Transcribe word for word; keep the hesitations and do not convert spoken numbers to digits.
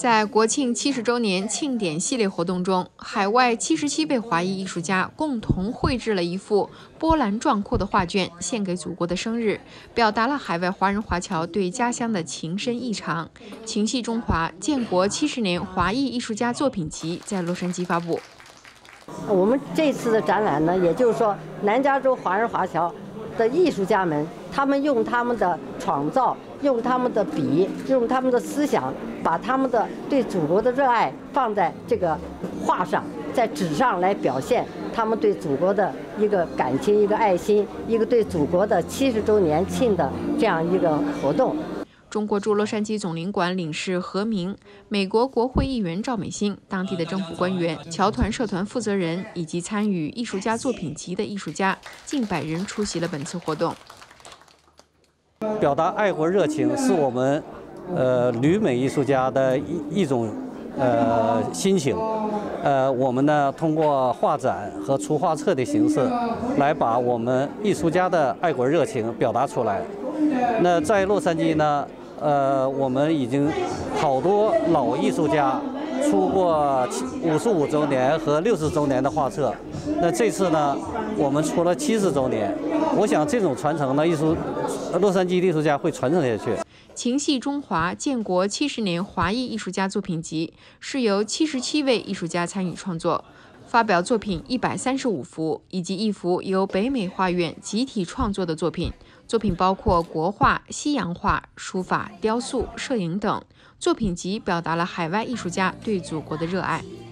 在国庆七十周年庆典系列活动中，海外七十七位华裔艺术家共同绘制了一幅波澜壮阔的画卷，献给祖国的生日，表达了海外华人华侨对家乡的情深意长。情系中华建国七十年华裔艺术家作品集在洛杉矶发布。 我们这次的展览呢，也就是说，南加州华人华侨的艺术家们，他们用他们的创造，用他们的笔，用他们的思想，把他们的对祖国的热爱放在这个画上，在纸上来表现他们对祖国的一个感情、一个爱心、一个对祖国的七十周年庆的这样一个活动。 中国驻洛杉矶总领馆领事何明、美国国会议员赵美心、当地的政府官员、侨团社团负责人以及参与艺术家作品集的艺术家近百人出席了本次活动。 表达爱国热情是我们呃旅美艺术家的一一种呃心情。呃，我们呢通过画展和出画册的形式，来把我们艺术家的爱国热情表达出来。那在洛杉矶呢，呃，我们已经好多老艺术家出过五十五周年和六十周年的画册。那这次呢，我们出了七十周年。我想这种传承呢，艺术洛杉矶艺术家会传承下去。 情系中华建国七十年华裔艺术家作品集是由七十七位艺术家参与创作，发表作品一百三十五幅，以及一幅由北美画院集体创作的作品。作品包括国画、西洋画、书法、雕塑、摄影等。作品集表达了海外艺术家对祖国的热爱。